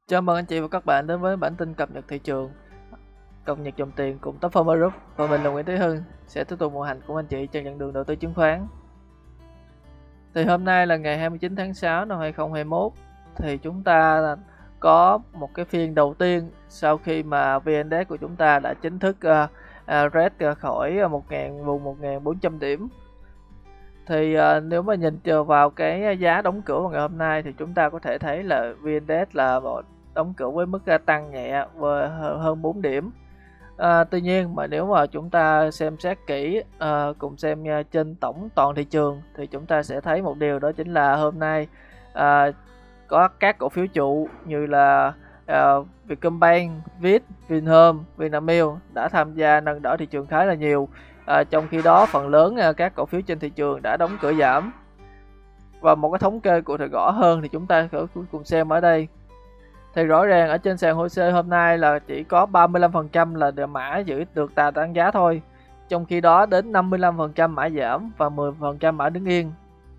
Chào mừng anh chị và các bạn đến với bản tin cập nhật thị trường, cập nhật dòng tiền cùng Top Farmer Group, và mình là Nguyễn Thế Hưng sẽ tiếp tục đồng hành cùng anh chị trên chặng đường đầu tư chứng khoán. Thì hôm nay là ngày 29 tháng 6 năm 2021, thì chúng ta có một cái phiên đầu tiên sau khi mà VN Index của chúng ta đã chính thức rớt khỏi vùng 1.400 điểm. Thì nếu mà nhìn vào cái giá đóng cửa vào ngày hôm nay thì chúng ta có thể thấy là VN Index là đóng cửa với mức tăng nhẹ hơn 4 điểm. Tuy nhiên mà nếu mà chúng ta xem xét kỹ cùng xem trên toàn thị trường thì chúng ta sẽ thấy một điều, đó chính là hôm nay có các cổ phiếu trụ như là Vietcombank, Viet, Vinhome, Vinamilk đã tham gia nâng đỡ thị trường khá là nhiều. Trong khi đó phần lớn các cổ phiếu trên thị trường đã đóng cửa giảm. Và một cái thống kê cụ thể rõ hơn thì chúng ta cùng xem ở đây. Thì rõ ràng ở trên sàn HOSE hôm nay là chỉ có 35% là mã giữ được đà tăng giá thôi. Trong khi đó đến 55% mã giảm và 10% mã đứng yên.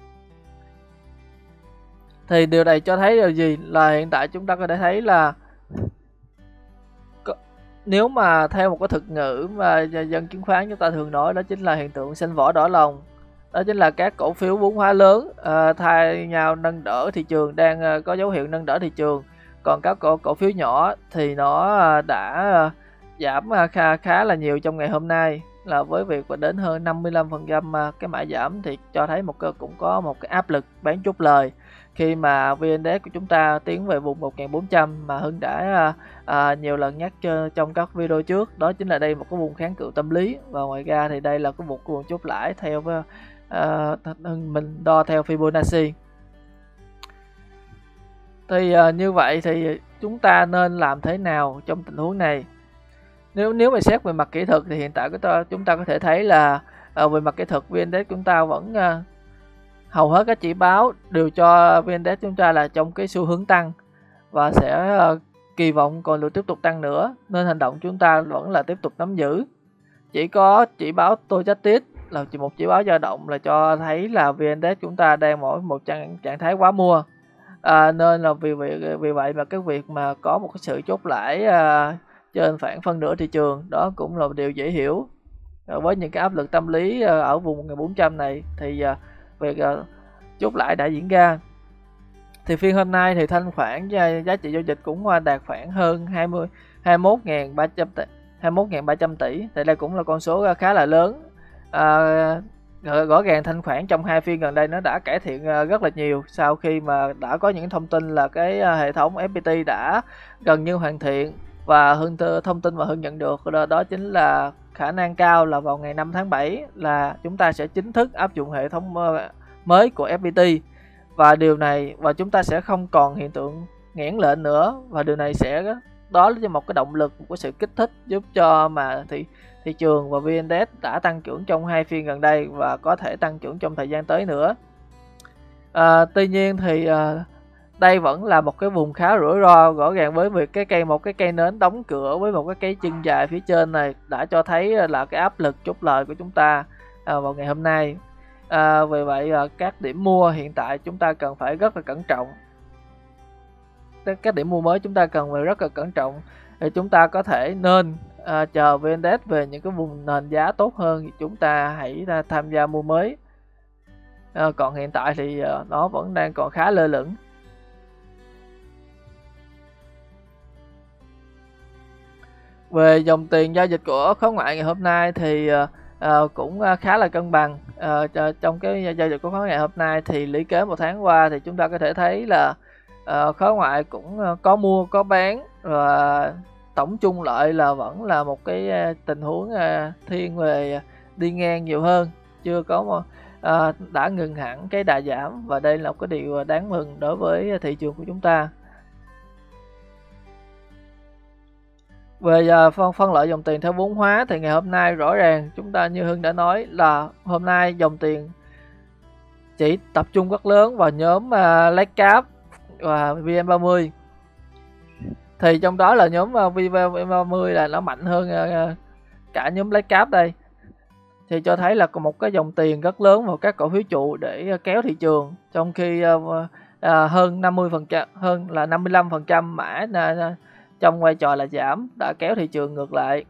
Thì điều này cho thấy điều gì? Là hiện tại chúng ta có thể thấy là nếu mà theo một cái thuật ngữ mà dân chứng khoán chúng ta thường nói, đó chính là hiện tượng xanh vỏ đỏ lòng. Đó chính là các cổ phiếu vốn hóa lớn thay nhau nâng đỡ thị trường, đang có dấu hiệu nâng đỡ thị trường. Còn các cổ phiếu nhỏ thì nó đã giảm khá là nhiều trong ngày hôm nay, là với việc đến hơn 55% cái mã giảm, thì cho thấy cũng có một cái áp lực bán chốt lời khi mà VN Index của chúng ta tiến về vùng 1.400 mà Hưng đã nhiều lần nhắc trong các video trước. Đó chính là đây một cái vùng kháng cự tâm lý, và ngoài ra thì đây là một vùng chốt lãi theo mình đo theo Fibonacci. Thì như vậy thì chúng ta nên làm thế nào trong tình huống này? Nếu mà xét về mặt kỹ thuật thì hiện tại chúng ta có thể thấy là về mặt kỹ thuật VN Index chúng ta vẫn hầu hết các chỉ báo đều cho VN Index chúng ta là trong cái xu hướng tăng và sẽ kỳ vọng còn được tiếp tục tăng nữa, nên hành động chúng ta vẫn là tiếp tục nắm giữ. Chỉ có chỉ báo Stochastic là một chỉ báo dao động là cho thấy là VN Index chúng ta đang ở một trạng thái quá mua. Nên là vì vậy mà cái việc mà có một cái sự chốt lãi trên khoảng phân nửa thị trường đó cũng là một điều dễ hiểu. Với những cái áp lực tâm lý ở vùng 1400 này thì việc chốt lãi đã diễn ra. Thì phiên hôm nay thì thanh khoản giá trị giao dịch cũng đạt khoảng hơn 21.300 tỷ. Thì đây cũng là con số khá là lớn. Rõ ràng thanh khoản trong hai phiên gần đây nó đã cải thiện rất là nhiều sau khi mà đã có những thông tin là cái hệ thống FPT đã gần như hoàn thiện. Và thông tin mà Hưng nhận được đó chính là khả năng cao là vào ngày 5 tháng 7 là chúng ta sẽ chính thức áp dụng hệ thống mới của FPT. Và điều này, và chúng ta sẽ không còn hiện tượng nghẽn lệnh nữa, và điều này đó là một cái động lực, một cái sự kích thích giúp cho mà thị trường và VN Index đã tăng trưởng trong hai phiên gần đây và có thể tăng trưởng trong thời gian tới nữa. Tuy nhiên thì đây vẫn là một cái vùng khá rủi ro. Rõ ràng với việc một cái cây nến đóng cửa với một cái chân dài phía trên này đã cho thấy là cái áp lực chốt lời của chúng ta vào ngày hôm nay. Vì vậy các điểm mua hiện tại chúng ta cần phải rất là cẩn trọng. Các điểm mua mới chúng ta cần phải rất là cẩn trọng để chúng ta có thể nên chờ VN Index về những cái vùng nền giá tốt hơn thì chúng ta hãy tham gia mua mới. Còn hiện tại thì nó vẫn đang còn khá lơ lửng. Về dòng tiền giao dịch của khối ngoại ngày hôm nay thì cũng khá là cân bằng. Trong cái giao dịch của khối ngày hôm nay thì lý kế một tháng qua thì chúng ta có thể thấy là khối ngoại cũng có mua có bán, và tổng chung lại là vẫn là một cái tình huống thiên về đi ngang nhiều hơn, chưa có đã ngừng hẳn cái đà giảm, và đây là một cái điều đáng mừng đối với thị trường của chúng ta. Về phân loại dòng tiền theo vốn hóa thì ngày hôm nay rõ ràng chúng ta như Hưng đã nói là hôm nay dòng tiền chỉ tập trung rất lớn vào nhóm Large Cap và VN30. Thì trong đó là nhóm VN30 là nó mạnh hơn cả nhóm Large Cap đây. Thì cho thấy là có một cái dòng tiền rất lớn vào các cổ phiếu trụ để kéo thị trường, trong khi hơn 50%, hơn là 55% mã trong vai trò là giảm, đã kéo thị trường ngược lại.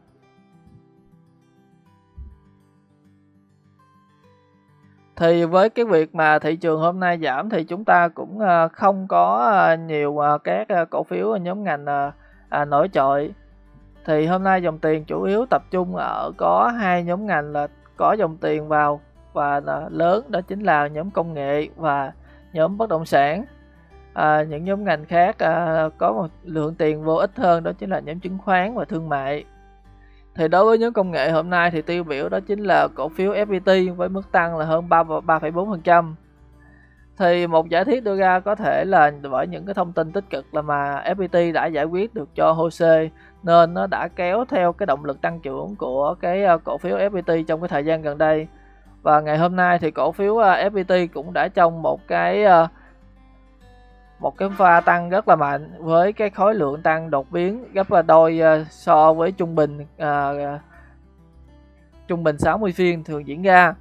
Thì với cái việc mà thị trường hôm nay giảm thì chúng ta cũng không có nhiều các cổ phiếu nhóm ngành nổi trội. Thì hôm nay dòng tiền chủ yếu tập trung ở có hai nhóm ngành là có dòng tiền vào và lớn, đó chính là nhóm công nghệ và nhóm bất động sản. Những nhóm ngành khác có một lượng tiền vô ít hơn, đó chính là nhóm chứng khoán và thương mại. Thì đối với nhóm công nghệ hôm nay thì tiêu biểu đó chính là cổ phiếu FPT với mức tăng là hơn 3,4%. Thì một giả thiết đưa ra có thể là bởi những cái thông tin tích cực là mà FPT đã giải quyết được cho HOSE, nên nó đã kéo theo cái động lực tăng trưởng của cái cổ phiếu FPT trong cái thời gian gần đây. Và ngày hôm nay thì cổ phiếu FPT cũng đã trong một cái pha tăng rất là mạnh, với cái khối lượng tăng đột biến gấp đôi so với trung bình 60 phiên thường diễn ra.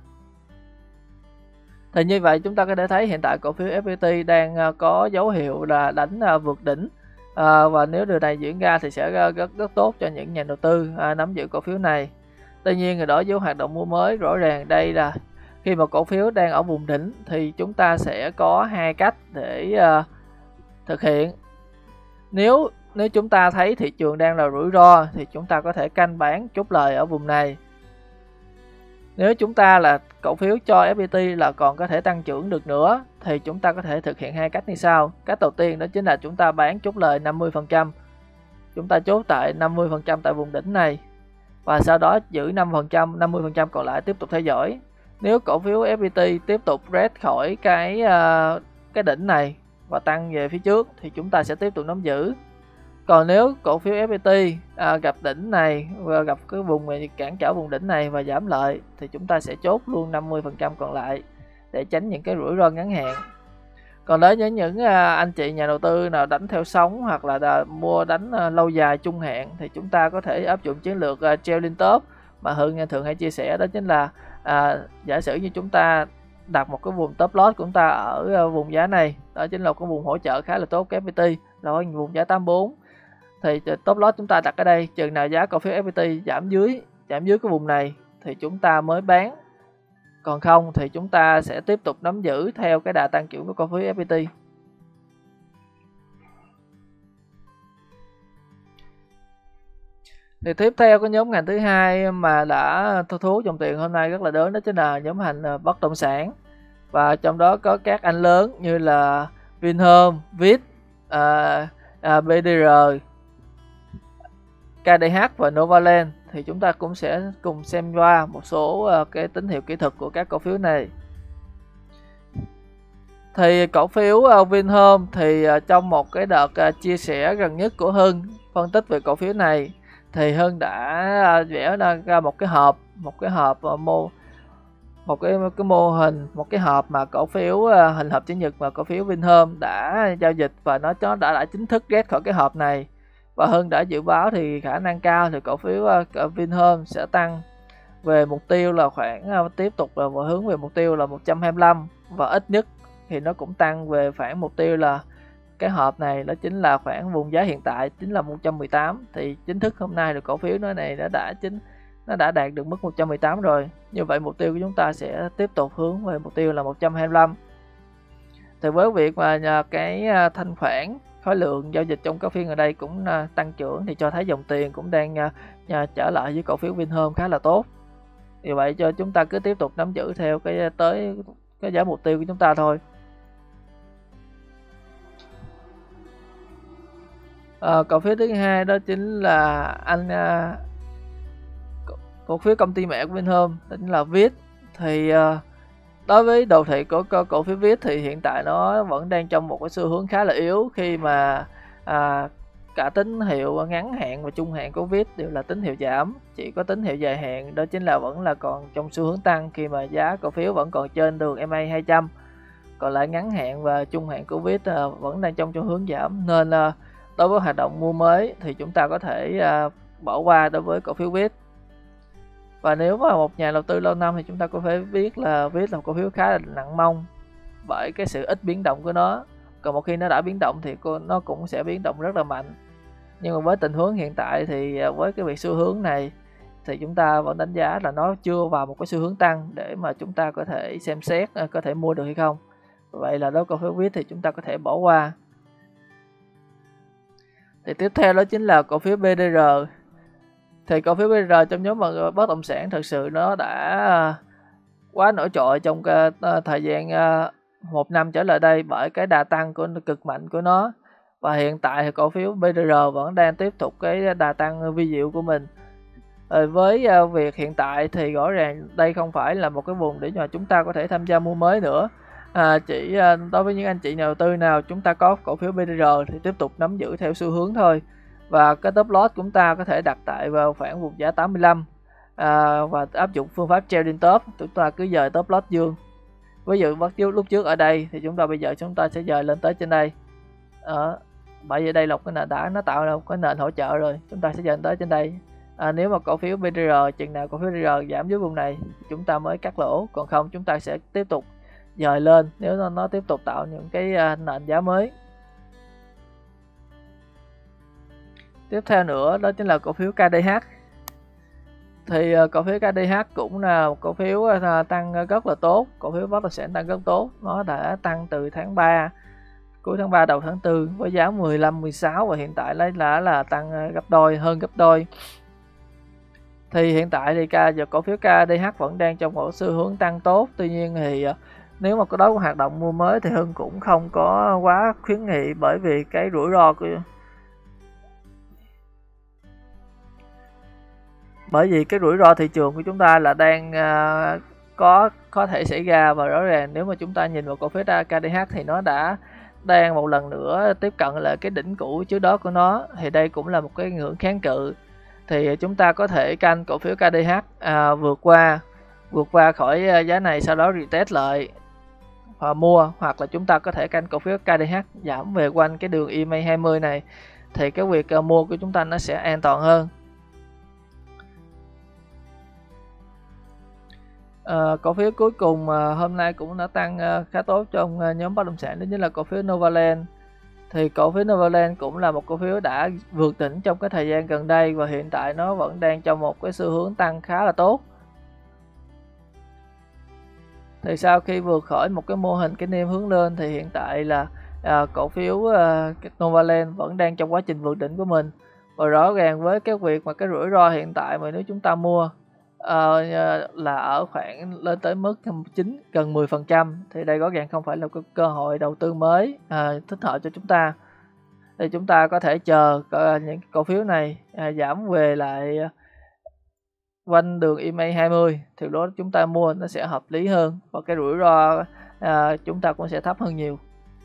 Thì như vậy chúng ta có thể thấy hiện tại cổ phiếu FPT đang có dấu hiệu là đánh vượt đỉnh, và nếu điều này diễn ra thì sẽ rất tốt cho những nhà đầu tư nắm giữ cổ phiếu này. Tuy nhiên đối với hoạt động mua mới, rõ ràng đây là khi mà cổ phiếu đang ở vùng đỉnh thì chúng ta sẽ có hai cách để thực hiện. Nếu chúng ta thấy thị trường đang là rủi ro thì chúng ta có thể canh bán chốt lời ở vùng này. Nếu chúng ta là cổ phiếu cho FPT là còn có thể tăng trưởng được nữa thì chúng ta có thể thực hiện hai cách như sau. Cách đầu tiên đó chính là chúng ta bán chốt lời 50%. Chúng ta chốt tại 50% tại vùng đỉnh này và sau đó giữ 50% còn lại tiếp tục theo dõi. Nếu cổ phiếu FPT tiếp tục rớt khỏi cái đỉnh này và tăng về phía trước thì chúng ta sẽ tiếp tục nắm giữ. Còn nếu cổ phiếu FPT gặp đỉnh này và gặp cái vùng này, cản trở vùng đỉnh này và giảm lợi thì chúng ta sẽ chốt luôn 50% còn lại để tránh những cái rủi ro ngắn hạn. Còn đối với những anh chị nhà đầu tư nào đánh theo sóng hoặc là mua đánh lâu dài trung hạn thì chúng ta có thể áp dụng chiến lược trailing top mà Hưng thường hay chia sẻ, đó chính là giả sử như chúng ta đặt một cái vùng top loss của chúng ta ở vùng giá này, đó chính là cái vùng hỗ trợ khá là tốt của FPT là vùng giá 84, thì top loss chúng ta đặt ở đây. Chừng nào giá cổ phiếu FPT giảm dưới cái vùng này thì chúng ta mới bán, còn không thì chúng ta sẽ tiếp tục nắm giữ theo cái đà tăng trưởng của cổ phiếu FPT. Thì tiếp theo cái nhóm ngành thứ hai mà đã thu hút dòng tiền hôm nay rất là lớn, đó chính là nhóm ngành bất động sản, và trong đó có các anh lớn như là Vinhome, Viet, BDR, KDH và Novaland. Thì chúng ta cũng sẽ cùng xem qua một số cái tín hiệu kỹ thuật của các cổ phiếu này. Thì cổ phiếu Vinhome thì trong một cái đợt chia sẻ gần nhất của Hưng phân tích về cổ phiếu này thì Hưng đã vẽ ra một cái hộp một cái hộp mà cổ phiếu hình hộp chữ nhật mà cổ phiếu Vinhome đã giao dịch, và nó đã chính thức rớt khỏi cái hộp này. Và Hưng đã dự báo thì khả năng cao thì cổ phiếu Vinhome sẽ tăng về mục tiêu là khoảng tiếp tục là hướng về mục tiêu là 125, và ít nhất thì nó cũng tăng về khoảng mục tiêu là cái hộp này, đó chính là khoảng vùng giá hiện tại chính là 118. Thì chính thức hôm nay thì cổ phiếu này nó đã đạt được mức 118 rồi. Như vậy mục tiêu của chúng ta sẽ tiếp tục hướng về mục tiêu là 125. Thì với việc mà cái thanh khoản, khối lượng giao dịch trong các phiên ở đây cũng tăng trưởng thì cho thấy dòng tiền cũng đang trở lại với cổ phiếu Vinhome khá là tốt. Vì vậy cho chúng ta cứ tiếp tục nắm giữ theo tới cái giá mục tiêu của chúng ta thôi. Cổ phiếu thứ hai đó chính là cổ phiếu công ty mẹ của Vinhome, đó chính là Viet. Thì đối với đồ thị của cổ phiếu Viet thì hiện tại nó vẫn đang trong một cái xu hướng khá là yếu, khi mà cả tín hiệu ngắn hạn và trung hạn của Viet đều là tín hiệu giảm, chỉ có tín hiệu dài hạn đó chính là vẫn là còn trong xu hướng tăng, khi mà giá cổ phiếu vẫn còn trên đường MA 200. Còn lại ngắn hạn và trung hạn của Viet vẫn đang trong xu hướng giảm, nên đối với hoạt động mua mới thì chúng ta có thể bỏ qua đối với cổ phiếu Viet. Và nếu mà một nhà đầu tư lâu năm thì chúng ta có thể biết là Viet là một cổ phiếu khá là nặng mông bởi cái sự ít biến động của nó, còn một khi nó đã biến động thì nó cũng sẽ biến động rất là mạnh. Nhưng mà với tình huống hiện tại thì với cái việc xu hướng này thì chúng ta vẫn đánh giá là nó chưa vào một cái xu hướng tăng để mà chúng ta có thể xem xét có thể mua được hay không. Vậy là đối với cổ phiếu VIX thì chúng ta có thể bỏ qua. Thì tiếp theo đó chính là cổ phiếu BDR. Thì cổ phiếu BDR trong nhóm bất động sản thực sự nó đã quá nổi trội trong thời gian 1 năm trở lại đây bởi cái đà tăng cực mạnh của nó. Và hiện tại thì cổ phiếu BDR vẫn đang tiếp tục cái đà tăng vi diệu của mình. Với việc hiện tại thì rõ ràng đây không phải là một cái vùng để mà chúng ta có thể tham gia mua mới nữa. Chỉ đối với những anh chị nhà đầu tư nào chúng ta có cổ phiếu BDR thì tiếp tục nắm giữ theo xu hướng thôi. Và cái top loss chúng ta có thể đặt tại vào khoảng vùng giá 85 và áp dụng phương pháp treo lên top, chúng ta cứ dời top loss dương. Ví dụ lúc trước ở đây thì bây giờ chúng ta sẽ dời lên tới trên đây. Bởi vì đây là một cái nền đá, nó tạo ra một cái nền hỗ trợ rồi, chúng ta sẽ dời tới trên đây. Nếu mà cổ phiếu BDR chừng nào cổ phiếu BDR giảm dưới vùng này chúng ta mới cắt lỗ, còn không chúng ta sẽ tiếp tục dời lên nếu nó tiếp tục tạo những cái nền giá mới. Tiếp theo nữa đó chính là cổ phiếu KDH. Thì cổ phiếu KDH cũng là một cổ phiếu tăng rất là tốt, cổ phiếu bất động sản tăng rất tốt. Nó đã tăng từ tháng 3, cuối tháng 3 đầu tháng 4 với giá 15, 16 và hiện tại lấy là tăng gấp đôi, hơn gấp đôi. Thì hiện tại thì cổ phiếu KDH vẫn đang trong một xu hướng tăng tốt. Tuy nhiên thì nếu mà có đối với hoạt động mua mới thì Hưng cũng không có quá khuyến nghị, bởi vì cái rủi ro thị trường của chúng ta là đang có thể xảy ra. Và rõ ràng nếu mà chúng ta nhìn vào cổ phiếu KDH thì nó đang một lần nữa tiếp cận lại cái đỉnh cũ trước đó của nó, thì đây cũng là một cái ngưỡng kháng cự. Thì chúng ta có thể canh cổ phiếu KDH vượt qua khỏi giá này, sau đó retest lại và mua, hoặc là chúng ta có thể canh cổ phiếu KDH giảm về quanh cái đường EMA 20 này, thì cái việc mua của chúng ta nó sẽ an toàn hơn. Cổ phiếu cuối cùng hôm nay cũng đã tăng khá tốt trong nhóm bất động sản, đó chính là cổ phiếu Novaland. Thì cổ phiếu Novaland cũng là một cổ phiếu đã vượt đỉnh trong cái thời gian gần đây và hiện tại nó vẫn đang trong một cái xu hướng tăng khá là tốt. Thì sau khi vượt khỏi một cái mô hình cái nêm hướng lên thì hiện tại là cổ phiếu Novaland vẫn đang trong quá trình vượt đỉnh của mình. Và rõ ràng với cái việc mà cái rủi ro hiện tại mà nếu chúng ta mua là ở khoảng lên tới mức gần 10%, thì đây rõ ràng không phải là cái cơ hội đầu tư mới thích hợp cho chúng ta. Thì chúng ta có thể chờ những cổ phiếu này giảm về lại quanh đường EMA 20, thì đó chúng ta mua nó sẽ hợp lý hơn và cái rủi ro chúng ta cũng sẽ thấp hơn nhiều.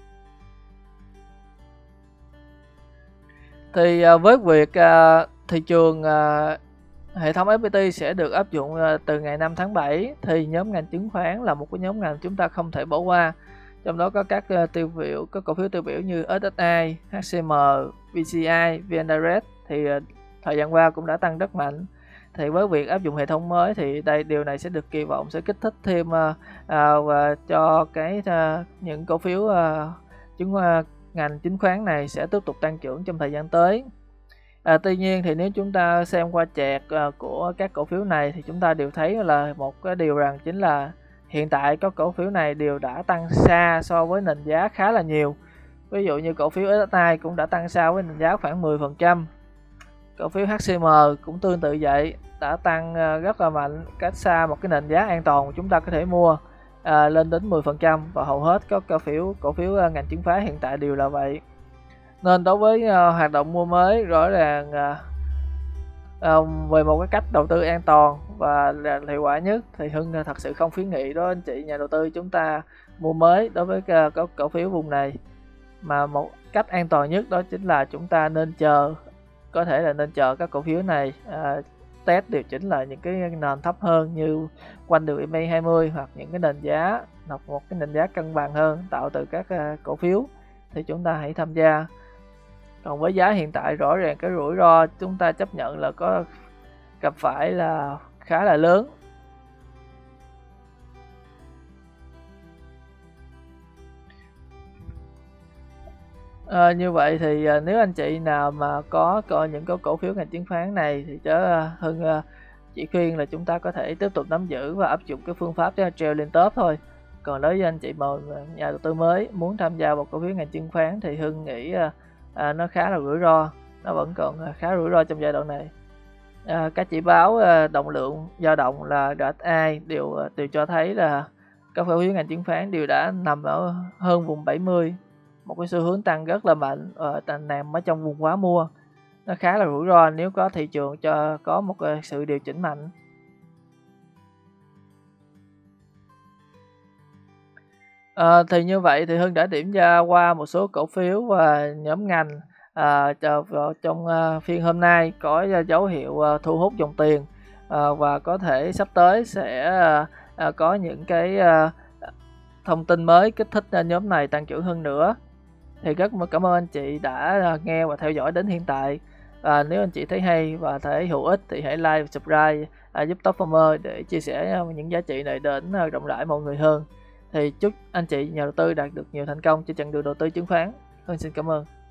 Thì với việc thị trường hệ thống FPT sẽ được áp dụng từ ngày 5 tháng 7 thì nhóm ngành chứng khoán là một cái nhóm ngành chúng ta không thể bỏ qua. Trong đó có các cổ phiếu tiêu biểu như SSI, HCM, VCI, VN Direct thì thời gian qua cũng đã tăng rất mạnh. Thì với việc áp dụng hệ thống mới thì điều này sẽ được kỳ vọng sẽ kích thích thêm và cho những cổ phiếu ngành chứng khoán này sẽ tiếp tục tăng trưởng trong thời gian tới. Tuy nhiên thì nếu chúng ta xem qua chart của các cổ phiếu này thì chúng ta đều thấy là một cái điều rằng chính là hiện tại các cổ phiếu này đều đã tăng xa so với nền giá khá là nhiều. Ví dụ như cổ phiếu SSI cũng đã tăng xa với nền giá khoảng 10%. Cổ phiếu HCM cũng tương tự vậy, đã tăng rất là mạnh, cách xa một cái nền giá an toàn chúng ta có thể mua lên đến 10%, và hầu hết các cổ phiếu ngành chứng khoán hiện tại đều là vậy. Nên đối với hoạt động mua mới, rõ ràng về một cái cách đầu tư an toàn và hiệu quả nhất thì Hưng thật sự không khuyến nghị đó anh chị nhà đầu tư chúng ta mua mới đối với các cổ phiếu vùng này. Mà một cách an toàn nhất đó chính là chúng ta nên chờ, có thể là nên chờ các cổ phiếu này test điều chỉnh lại những cái nền thấp hơn như quanh đường EMA 20 hoặc những cái nền giá một cái nền giá cân bằng hơn tạo từ các cổ phiếu thì chúng ta hãy tham gia. Còn với giá hiện tại rõ ràng cái rủi ro chúng ta chấp nhận là có gặp phải là khá là lớn. Như vậy thì nếu anh chị nào mà có coi những cái cổ phiếu ngành chứng khoán này thì Hưng chỉ khuyên là chúng ta có thể tiếp tục nắm giữ và áp dụng cái phương pháp treo lên top thôi. Còn đối với anh chị mà nhà đầu tư mới muốn tham gia vào cổ phiếu ngành chứng khoán thì Hưng nghĩ nó khá là rủi ro, nó vẫn còn khá rủi ro trong giai đoạn này. Các chỉ báo động lượng dao động là RSI đều cho thấy là các cổ phiếu ngành chứng khoán đều đã nằm ở hơn vùng 70, một cái xu hướng tăng rất là mạnh, nằm ở trong vùng quá mua. Nó khá là rủi ro nếu có thị trường có một sự điều chỉnh mạnh. Thì như vậy thì Hưng đã điểm ra qua một số cổ phiếu và nhóm ngành trong phiên hôm nay có dấu hiệu thu hút dòng tiền, và có thể sắp tới sẽ có những cái thông tin mới kích thích nhóm này tăng trưởng hơn nữa. Thì rất cảm ơn anh chị đã nghe và theo dõi đến hiện tại. Nếu anh chị thấy hay và thấy hữu ích thì hãy like và subscribe giúp Top Farmer để chia sẻ những giá trị này đến rộng rãi mọi người hơn. Thì chúc anh chị nhà đầu tư đạt được nhiều thành công trên chặng đường đầu tư chứng khoán. Xin cảm ơn.